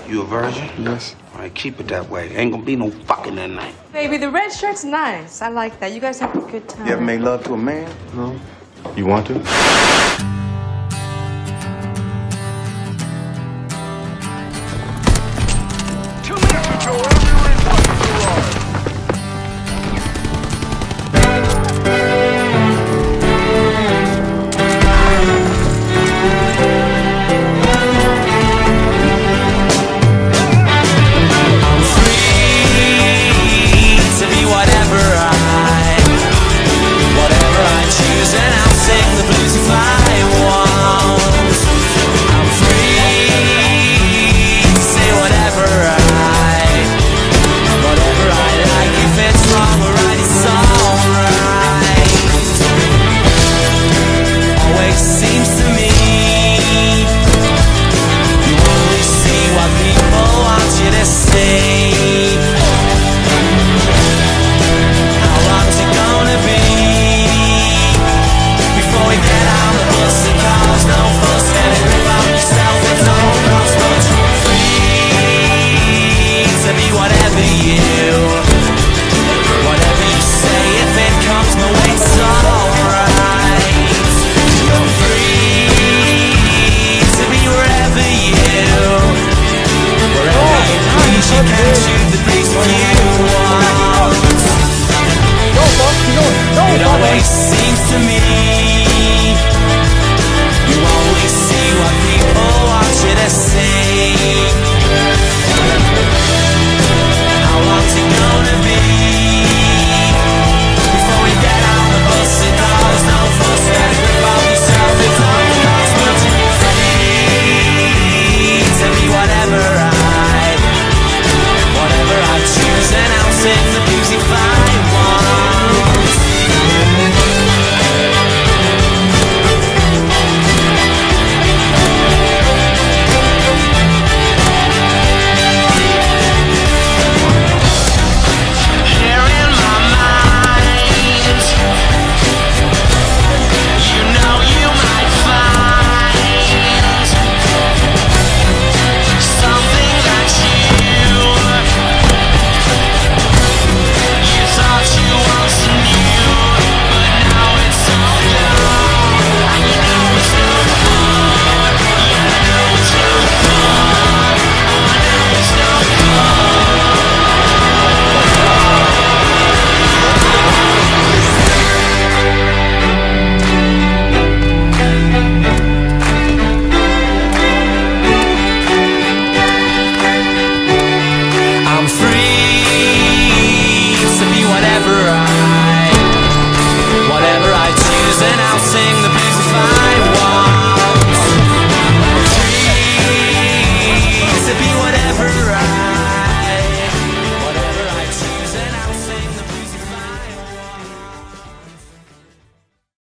You a virgin? Yes. All right, keep it that way. Ain't gonna be no fucking that night. Baby, the red shirt's nice. I like that. You guys have a good time. You ever made love to a man? No. You want to?